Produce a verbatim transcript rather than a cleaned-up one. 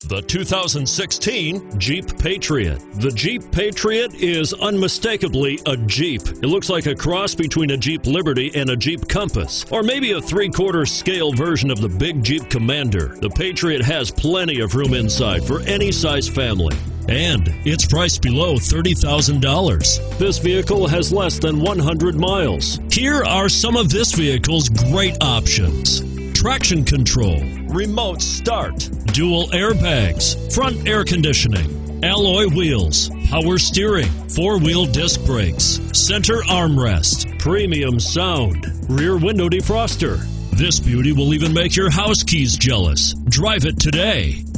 The two thousand sixteen Jeep Patriot. The Jeep Patriot is unmistakably a Jeep. It looks like a cross between a Jeep Liberty and a Jeep Compass, or maybe a three-quarter scale version of the big Jeep Commander. The Patriot has plenty of room inside for any size family. And it's priced below thirty thousand dollars. This vehicle has less than one hundred miles. Here are some of this vehicle's great options: traction control, remote start, dual airbags, front air conditioning, alloy wheels, power steering, four-wheel disc brakes, center armrest, premium sound, rear window defroster. This beauty will even make your house keys jealous. Drive it today.